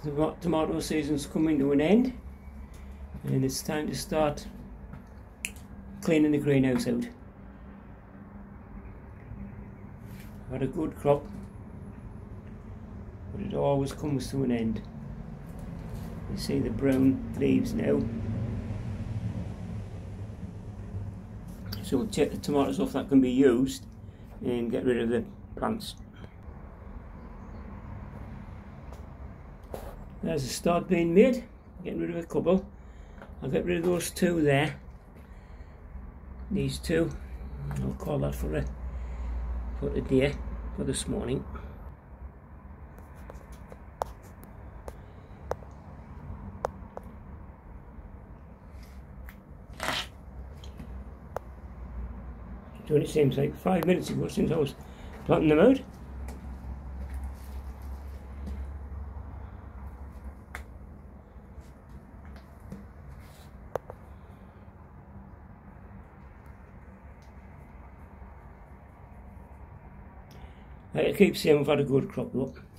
The tomato season's coming to an end, and it's time to start cleaning the greenhouse out. I've had a good crop, but it always comes to an end. You see the brown leaves now. So we'll take the tomatoes off that can be used and get rid of the plants. There's a start being made, getting rid of a couple. I'll get rid of those two there. These two, I'll call that for today, for this morning. It only seems like 5 minutes ago since I was planting them out. I keep saying we've had a good crop, look.